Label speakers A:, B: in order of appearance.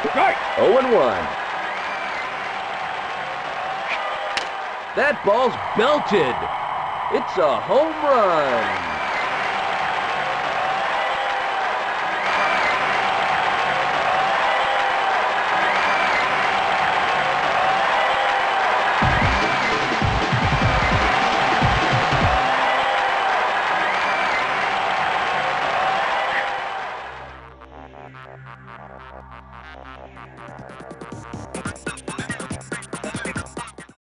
A: Strike.
B: 0-1. That ball's belted. It's a home run.